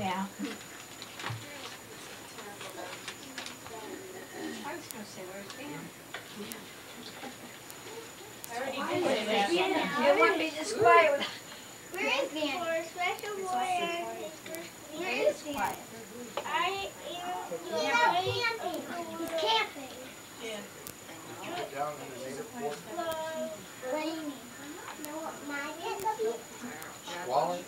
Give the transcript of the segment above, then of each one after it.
Yeah. I was gonna say, where's Dan? I already did it. It wouldn't be this quiet without. Where is Dan? For special warrior. Where is Dan? I am camping. Camping. Yeah. Down in the native forest. Raining. Know what mine is? Swallow.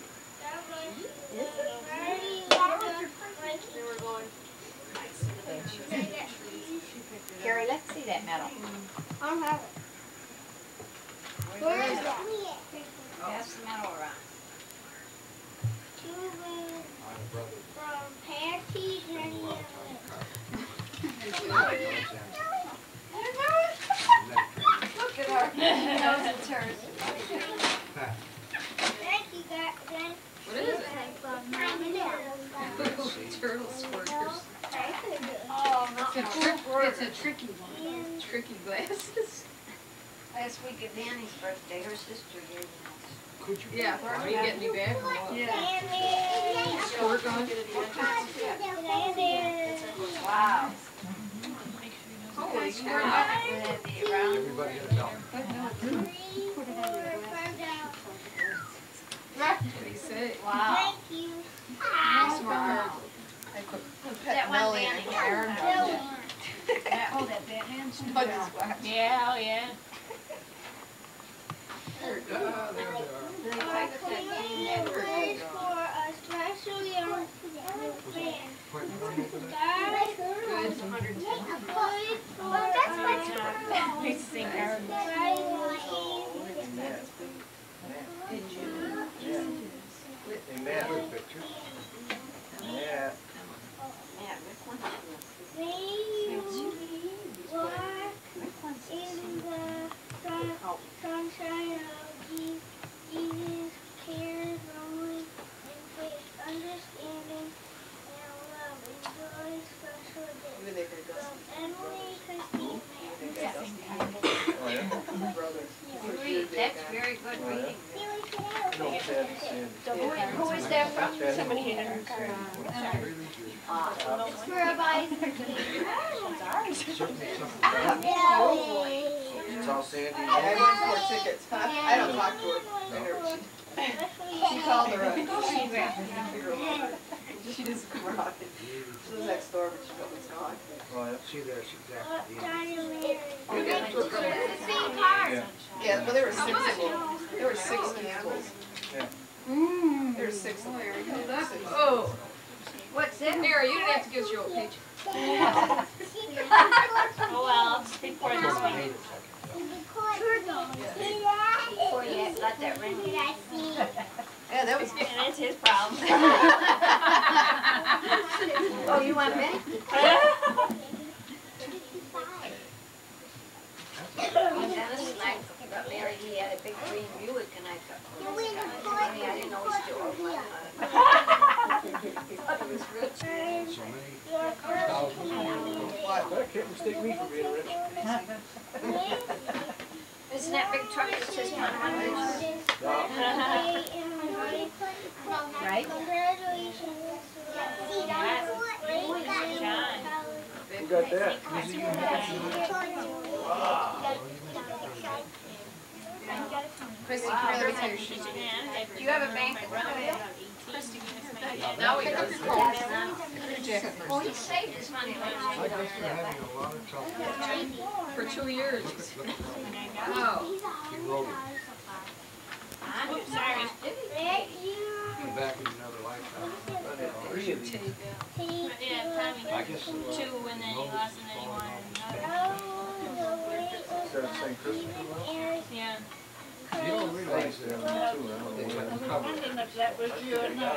Gary, let's see that medal. I don't have it. Where is that? Pass the medal around. From Patty and Look at her. He knows it's hers. Thank you, guys. What is it? Turtle squirters. Oh, It's a tricky one. Tricky glasses. Last week at Danny's birthday, her sister gave me Could you? Yeah, are you getting me back or what? Yeah. Squirt gun? wow. Okay, squirt gun. Everybody get a belt. What do you say? Wow. Thank you. Wow. That one Danny hired. Oh, that Batman's. Yeah. Yeah, oh yeah. There we go. There they are. They picked that game that Place for a special young fan. Guys, Good. 110. They sing Aaron. Amen. Good pictures. Yeah. Yeah, Rick wants to May you walk in the sunshine of Jesus' cares only, and faith, understanding, and love. Enjoy special day. From Emily, Christine, read. That's very good reading. No, Ted, Sandy. Who is that from? Somebody hit her car. For a bicycle. Certainly something. Yeah. It's all Sandy. I went for tickets. I don't talk to her. I never, she called her. She doesn't come around. She lives next door, but she was gone. Well, see, there's exactly the end. It's the same car. Yeah. Yeah, but there were 6 of them. There were 6 handfuls. Yeah. There were 6 of them. Oh, What's that? Mary, you didn't have to give us your old page. Oh well, I'll just record this one. Before you let that ring. Yeah, that was And it's his problem. Oh, you want me? Dennis and I got married, he had a big green Buick, and I thought, oh, this guy is funny. I didn't know he still owned one. Thought he was rich. So many thousands of what? That can't mistake me for being rich. Isn't that big truck that says 100? Right? Congratulations. John. Who got that? Christy, come here, let me tell you. Do you have a bank? Now we go. Well, he saved his money. I guess they're having a lot of trouble. For 2 years. Look at Oh. he wrote it. Oops, sorry. Come back in another lifetime. Tape. Yeah, Tommy. I guess Two, and then he lost, and then he won. Instead of saying Christopher, Yeah. you don't realize that too. They cut the cover. That was you or not.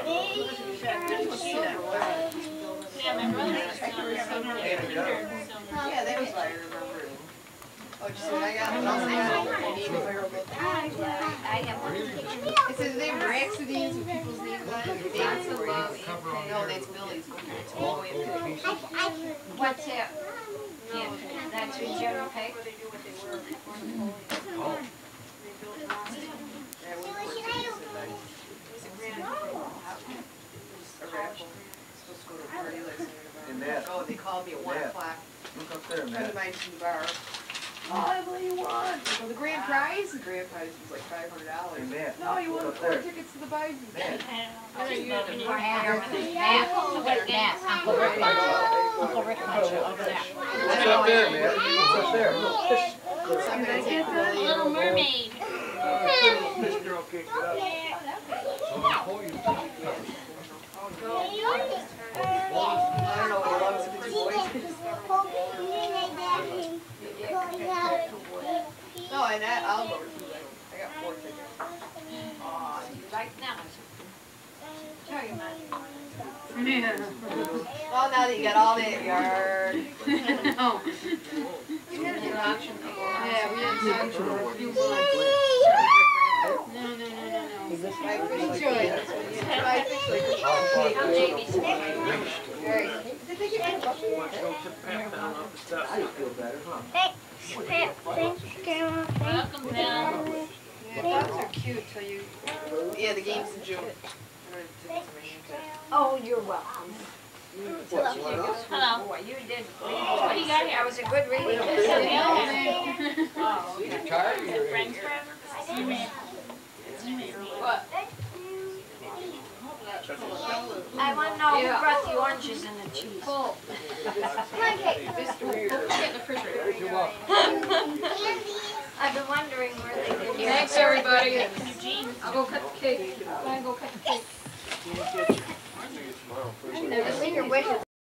Yeah, my brother was so Yeah, that was why I remember it. Oh, just when I got it, I have one. It says they were accidents with people's names on it. David's a love. No, that's Billy's. It's all the way through. What's that? Yeah, that's your general pay? Oh. Yeah, we were 4 tickets. A raffle. called me at 1 Yeah. o'clock. Look up there, A friend of man. mine's in the bar. Oh, what do you want? Well, the grand prize? The grand prize was like Hey, $500. man. No, you Look want up 4 there. tickets to the Bison. Man. I just love it. Matt, Uncle Rick wants you. Uncle Rick wants you over there. What's up there, man? What's up there? Somebody take the lady Little over. Mermaid. This girl can't get up. I don't know what he loves with his voice. No, and I'll go to them. I got 4 tickets. Oh, you like now? Tell your mom. Well, now that you got all that yard. No. You had an auction before. Yeah, we had auction for a few months. No. I appreciate it. I appreciate How Jamie's it. Did they get my I feel better, huh? Welcome, Pam. Yeah, dogs are cute till you. Yeah, the game's in June. Oh, you're welcome. Hello. Boy, you did. What do you got here? That was a good reading. Oh, okay. You're tired? Is it friends forever? What? I want to know who brought the oranges and the cheese. I've been wondering where they did that. Thanks, everybody. Eugene. I'll go cut the cake. I'm gonna go cut the cake. I think your wishes.